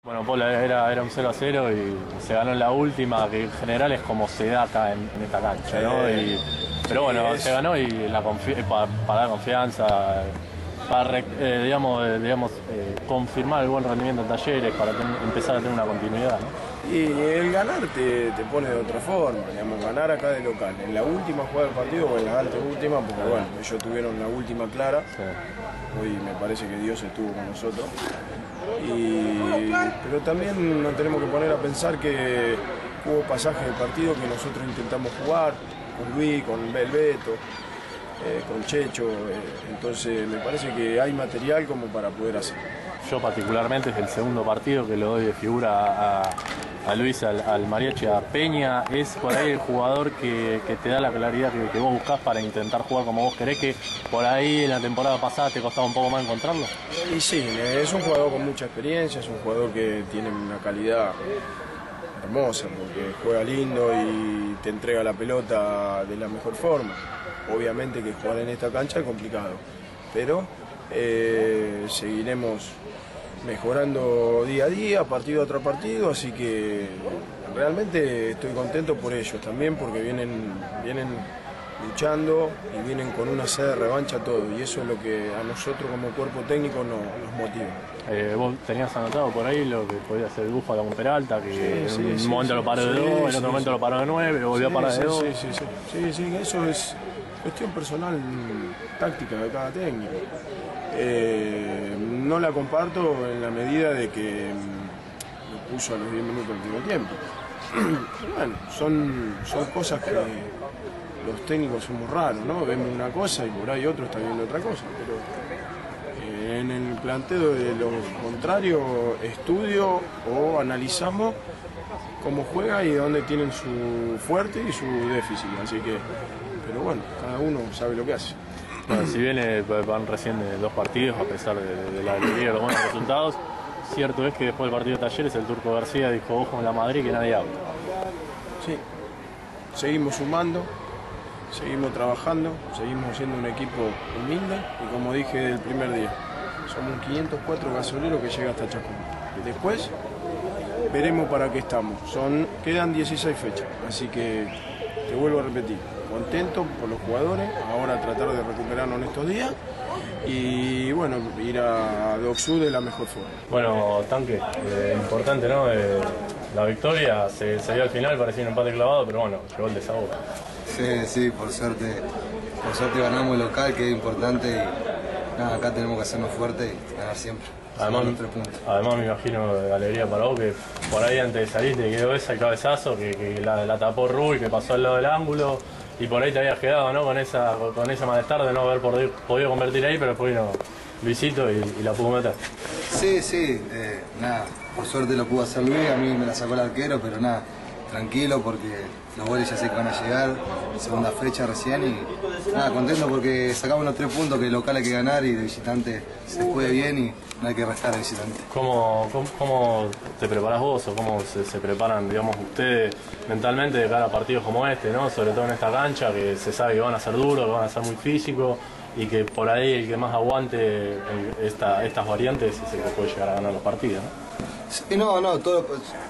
Bueno, Paula, era un 0-0 y se ganó en la última, que en general es como se da acá en esta cancha, ¿no? Pero bueno, se ganó y para dar confianza, para confirmar el buen rendimiento en Talleres, para empezar a tener una continuidad, ¿no? Y el ganar te pone de otra forma, digamos, ganar acá de local. En la última jugada del partido o en la anteúltima, porque bueno, ellos tuvieron la última clara. Sí. Hoy me parece que Dios estuvo con nosotros. Pero también nos tenemos que poner a pensar que hubo pasajes del partido que nosotros intentamos jugar, con Luis, con Belbeto, con Checho, entonces me parece que hay material como para poder hacer. Yo particularmente es el segundo partido que le doy de figura a Luis, al Mariachi, a Peña. Es por ahí el jugador que te da la claridad que vos buscás para intentar jugar como vos querés, que por ahí en la temporada pasada te costaba un poco más encontrarlo. Y sí, es un jugador con mucha experiencia, es un jugador que tiene una calidad hermosa, porque juega lindo y te entrega la pelota de la mejor forma. Obviamente que jugar en esta cancha es complicado, pero seguiremos mejorando día a día, partido tras partido, así que realmente estoy contento por ellos también, porque vienen luchando y vienen con una sed de revancha todo, y eso es lo que a nosotros como cuerpo técnico nos motiva. Vos tenías anotado por ahí lo que podía hacer el Búfalo con Peralta, que en un momento lo paró de 2, en otro momento lo paró de 9, lo volvió a parar de 2. Sí, eso es cuestión personal, táctica de cada técnico. No la comparto en la medida de que lo puso a los 10 minutos del primer tiempo. Pero bueno, son cosas que los técnicos somos raros, ¿no? Vemos una cosa y por ahí otro está viendo otra cosa. Pero en el planteo de lo contrario, estudio o analizamos cómo juega y dónde tienen su fuerte y su déficit. Así que, pero bueno, cada uno sabe lo que hace. Bueno, si bien van recién de 2 partidos, a pesar de la alegría y los buenos resultados, cierto es que después del partido de Talleres el Turco García dijo: ojo en la Madrid que nadie habla. Sí, seguimos sumando, seguimos trabajando, seguimos siendo un equipo humilde y, como dije del primer día, somos 504 gasoleros que llega hasta Chacón. Después veremos para qué estamos. Quedan 16 fechas, así que te vuelvo a repetir, contento por los jugadores, ahora tratar de recuperarnos en estos días y bueno, ir a Docsud de la mejor forma. Bueno, Tanque, importante, ¿no? La victoria se dio al final, parecía un empate clavado, pero bueno, llegó el desahogo. Sí, por suerte ganamos el local, que es importante, y nada, acá tenemos que hacernos fuertes y ganar siempre. Además me imagino de alegría para vos, que por ahí antes de salir te quedó ese cabezazo que la tapó Rui, que pasó al lado del ángulo, y por ahí te habías quedado, ¿no? con esa malestar de no haber podido convertir ahí, pero después vino Luisito y la pudo meter. Sí, nada, por suerte lo pudo hacer Luis, a mí me la sacó el arquero, pero nada, tranquilo porque los goles ya sé que van a llegar, segunda fecha recién, y nada, contento porque sacamos los 3 puntos, que el local hay que ganar y de visitante se puede bien y no hay que restar de visitante. ¿Cómo te preparás vos o cómo se preparan, digamos, ustedes mentalmente de cara a partidos como este, ¿no? Sobre todo en esta cancha, que se sabe que van a ser duros, que van a ser muy físicos y que por ahí el que más aguante estas variantes es el que puede llegar a ganar los partidos, ¿no? Sí, no, todo...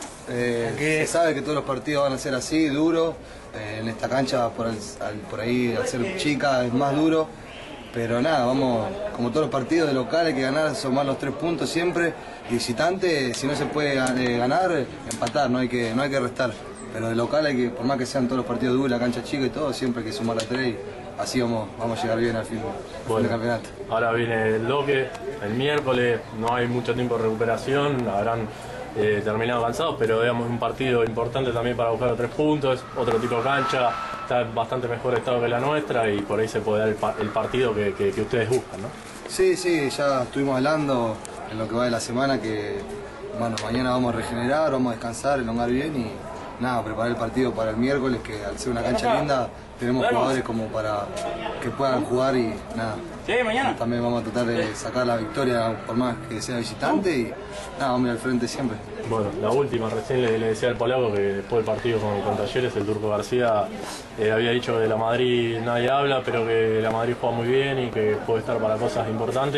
se sabe que todos los partidos van a ser así, duros. En esta cancha por ahí al ser chica es más duro, pero nada, vamos, como todos los partidos de local hay que ganar, sumar los 3 puntos siempre, y visitante, si no se puede ganar, empatar, no hay que restar, pero de local hay que, por más que sean todos los partidos duros, la cancha chica y todo, siempre hay que sumar las 3 y así vamos a llegar bien al fin del campeonato. Ahora viene el Doque, el miércoles, no hay mucho tiempo de recuperación, habrán terminado cansados, pero digamos un partido importante también para buscar los 3 puntos, otro tipo de cancha, está en bastante mejor estado que la nuestra y por ahí se puede dar el partido que ustedes buscan, ¿no? Sí, ya estuvimos hablando en lo que va de la semana que bueno, mañana vamos a regenerar, vamos a descansar, elongar bien y nada, preparar el partido para el miércoles, que al ser una cancha linda tenemos jugadores como para que puedan jugar y nada. Sí, mañana. También vamos a tratar de sacar la victoria por más que sea visitante y nada, vamos a ir al frente siempre. Bueno, la última, recién le decía al polaco que después del partido con Talleres, el Turco García había dicho que de la Madrid nadie habla, pero que la Madrid juega muy bien y que puede estar para cosas importantes.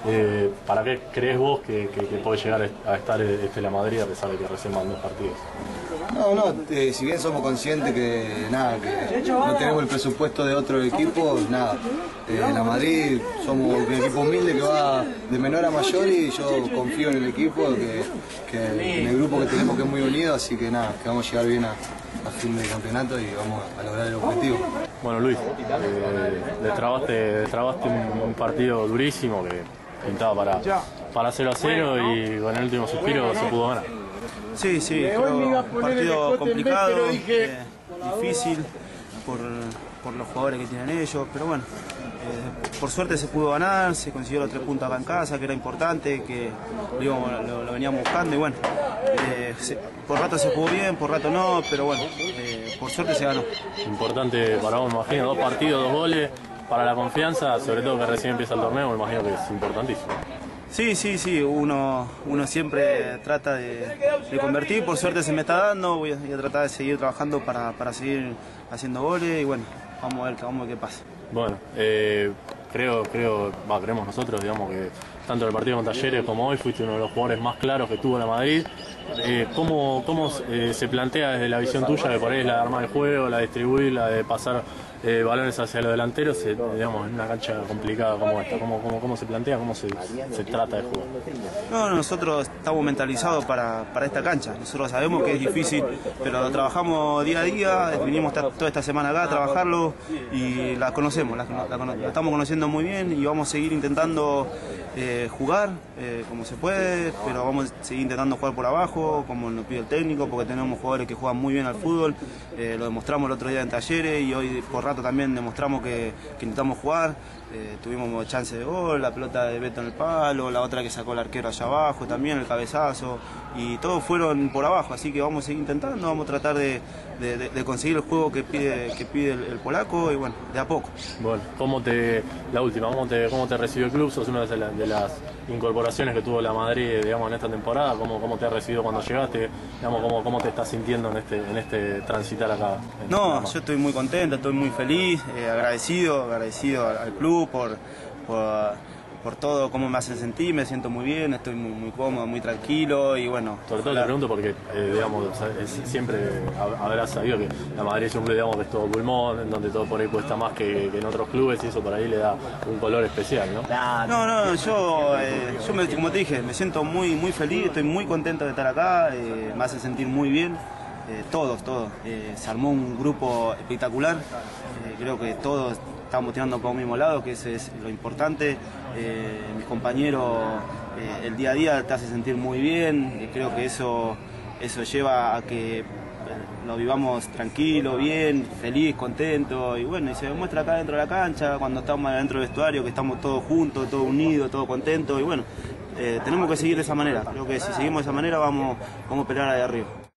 ¿Para qué crees vos que puede llegar a estar la Madrid a pesar de que recién van 2 partidos? No, si bien somos conscientes que no tenemos el presupuesto de otros equipos, la Madrid somos un equipo humilde que va de menor a mayor y yo confío en el equipo, en el grupo que tenemos que es muy unido, así que que vamos a llegar bien a fin de campeonato y vamos a lograr el objetivo. Bueno, Luis, destrabaste un partido durísimo que pintaba para 0-0 y con el último suspiro se pudo ganar. Sí, fue un partido complicado, difícil por los jugadores que tienen ellos, pero bueno, por suerte se pudo ganar, se consiguió los 3 puntos acá en casa, que era importante, que lo veníamos buscando y bueno, por rato se jugó bien, por rato no, pero bueno, por suerte se ganó. Importante para vos, me imagino, 2 partidos, 2 goles, para la confianza, sobre todo que recién empieza el torneo, me imagino que es importantísimo. Sí, uno siempre trata de convertir, por suerte se me está dando, voy a tratar de seguir trabajando para seguir haciendo goles y bueno, vamos a ver qué pasa. Bueno, creemos nosotros, digamos que tanto en el partido con Talleres como hoy fuiste uno de los jugadores más claros que tuvo la Madrid. ¿Cómo se plantea desde la visión tuya, que por ahí es la de armar el juego, la de distribuir, la de pasar balones hacia los delanteros, digamos, en una cancha complicada como esta? ¿Cómo se plantea, cómo se trata de jugar? No, nosotros estamos mentalizados para esta cancha. Nosotros sabemos que es difícil, pero lo trabajamos día a día, vinimos toda esta semana acá a trabajarlo y la conocemos, la estamos conociendo muy bien y vamos a seguir intentando jugar como se puede, pero vamos a seguir intentando jugar por abajo, como nos pide el técnico, porque tenemos jugadores que juegan muy bien al fútbol, lo demostramos el otro día en Talleres y hoy por rato también demostramos que intentamos jugar, tuvimos chance de gol, la pelota de Beto en el palo, la otra que sacó el arquero allá abajo también, el cabezazo, y todos fueron por abajo, así que vamos a seguir intentando, vamos a tratar de conseguir el juego que pide el polaco y bueno, de a poco. Bueno, ¿cómo te recibió el club? Sos una de las incorporaciones que tuvo la Madrid, digamos, en esta temporada. ¿Cómo te ha recibido cuando llegaste? Digamos, ¿cómo te estás sintiendo en este transitar acá? No, yo estoy muy contento, estoy muy feliz, agradecido al club por todo, cómo me hacen sentir, me siento muy bien, estoy muy cómodo, muy tranquilo y bueno. Sobre todo te pregunto porque, digamos, siempre habrás sabido que la Madrid es un club, digamos, que es todo pulmón, en donde todo por ahí cuesta más que en otros clubes y eso por ahí le da un color especial, ¿no? No, yo como te dije, me siento muy feliz, estoy muy contento de estar acá, me hace sentir muy bien. Todos. Se armó un grupo espectacular, creo que todos estamos tirando por un mismo lado, que eso es lo importante. Mis compañeros, el día a día te hace sentir muy bien, creo que eso lleva a que lo vivamos tranquilo, bien, feliz, contento y bueno, y se demuestra acá dentro de la cancha, cuando estamos dentro del vestuario, que estamos todos juntos, todos unidos, todos contentos y bueno, tenemos que seguir de esa manera, creo que si seguimos de esa manera vamos a pelear ahí arriba.